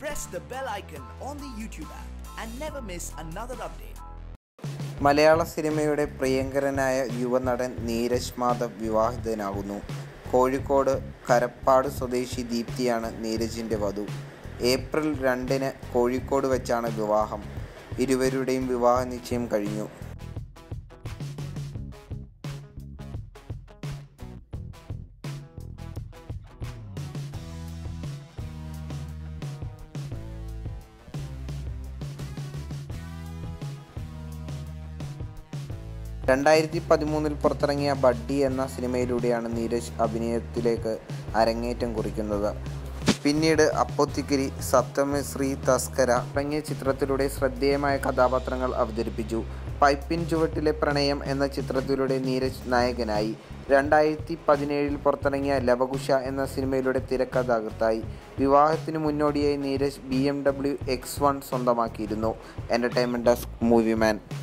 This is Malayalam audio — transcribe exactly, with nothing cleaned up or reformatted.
press the bell icon on the YouTube app and never miss another update. മലയാള സിനിമയുടെ പ്രിയങ്കരനായ യുവനടൻ നീരജ് മാധവ് വിവാഹിതനാകുന്നു. കോഴിക്കോട് കരപ്പാട് സ്വദേശി ദീപ്തിയാണ് നീരജിൻ്റെ വധു. ഏപ്രിൽ രണ്ടിന് കോഴിക്കോട് വെച്ചാണ് വിവാഹം. ഇരുവരുടെയും വിവാഹ നിശ്ചയം കഴിഞ്ഞു. രണ്ടായിരത്തി പതിമൂന്നിൽ പുറത്തിറങ്ങിയ ബഡ്ഡി എന്ന സിനിമയിലൂടെയാണ് നീരജ് അഭിനയത്തിലേക്ക് അരങ്ങേറ്റം കുറിക്കുന്നത്. പിന്നീട് അപ്പോത്തിക്കിരി, സപ്തമിശ്രീ തസ്കര തുടങ്ങിയ ചിത്രത്തിലൂടെ ശ്രദ്ധേയമായ കഥാപാത്രങ്ങൾ അവതരിപ്പിച്ചു. പൈപ്പിൻ ചുവട്ടിലെ പ്രണയം എന്ന ചിത്രത്തിലൂടെ നീരജ് നായകനായി. രണ്ടായിരത്തി പതിനേഴിൽ പുറത്തിറങ്ങിയ ലവകുശ എന്ന സിനിമയിലൂടെ തിരക്കഥാകൃത്തായി. വിവാഹത്തിന് മുന്നോടിയായി Neeraj B M W X one സ്വന്തമാക്കിയിരുന്നു. Entertainment desk, മൂവിമാൻ.